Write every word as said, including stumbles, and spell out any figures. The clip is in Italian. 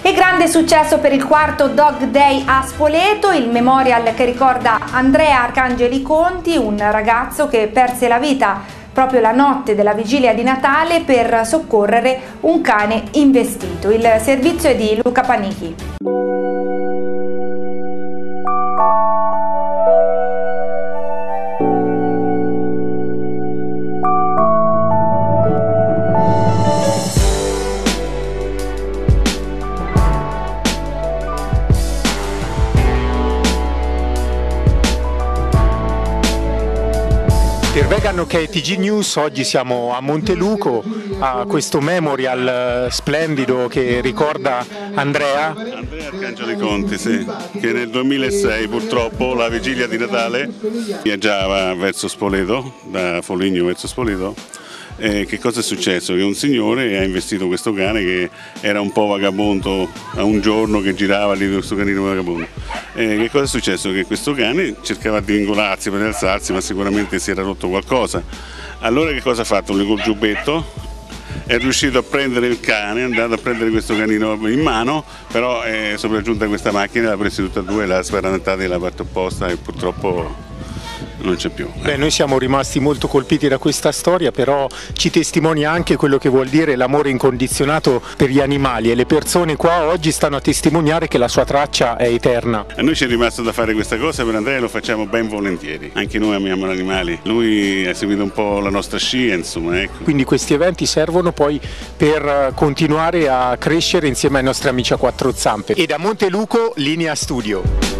E grande successo per il quarto Dog Day a Spoleto, il memorial che ricorda Andrea Arcangeli Conti, un ragazzo che perse la vita proprio la notte della vigilia di Natale per soccorrere un cane investito. Il servizio è di Luca Panichi. Per Vegan Ok T G News oggi siamo a Monteluco a questo memorial splendido che ricorda Andrea. Andrea Arcangeli Conti, sì, che nel duemilasei purtroppo la vigilia di Natale viaggiava verso Spoleto, da Foligno verso Spoleto. E che cosa è successo? Che un signore ha investito questo cane che era un po' vagabondo, a un giorno che girava lì questo canino vagabondo. E che cosa è successo? Che questo cane cercava di ingolarsi per alzarsi, ma sicuramente si era rotto qualcosa. Allora che cosa ha fatto? Lui col giubbetto è riuscito a prendere il cane, è andato a prendere questo canino in mano, però è sopraggiunta questa macchina, l'ha presa tutte e due, l'ha sparantata nella parte opposta e purtroppo non c'è più. Beh, noi siamo rimasti molto colpiti da questa storia, però ci testimonia anche quello che vuol dire l'amore incondizionato per gli animali, e le persone qua oggi stanno a testimoniare che la sua traccia è eterna. A noi ci è rimasto da fare questa cosa, per Andrea lo facciamo ben volentieri, anche noi amiamo gli animali, lui ha seguito un po' la nostra scia, insomma, ecco. Quindi questi eventi servono poi per continuare a crescere insieme ai nostri amici a quattro zampe. E da Monteluco, linea studio.